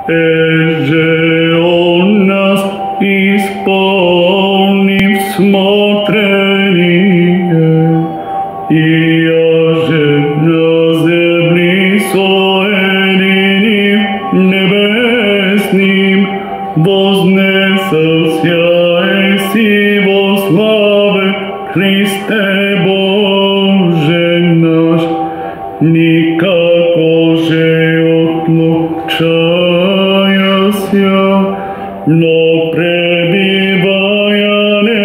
Že on nás исполни в смотрение, и яже на земли соедини небесним, вознесся еси во славе Христе Боже наш, никако же отлучаяся, но пребивая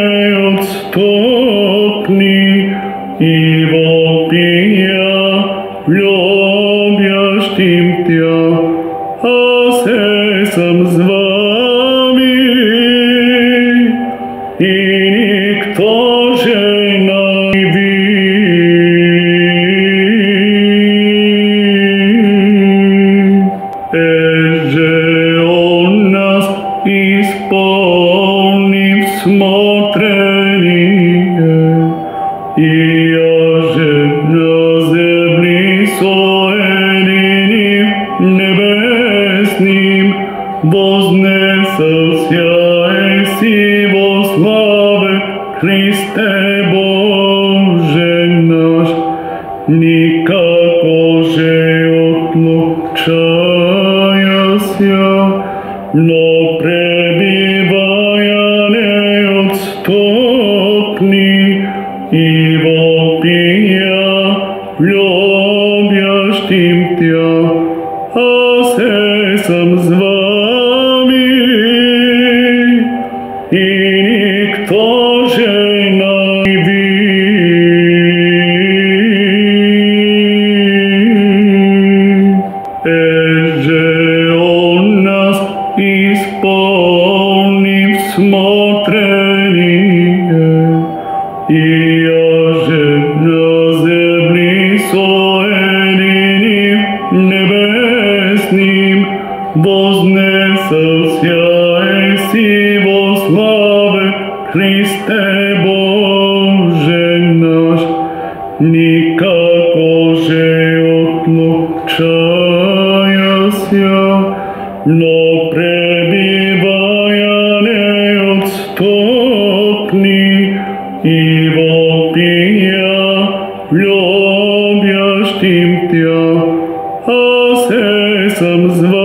неотступни и вопия любящим Тя, а се сам с вами, и никто же исполни в смотрение, и яже на земли соедини небесним, вознесся еси во славе Христе Боже наш, никако же отлучаяся, но пребивая неотступни и вопия любящим Тя, а се сам с вами, и никто же исполни в смотрение, и яже на земли соедини небесним, вознесся еси во славе Христе Боже наш, никако же отлучаяся, но пребивая неотступни и вопия любящим Тя, а се сам с вами.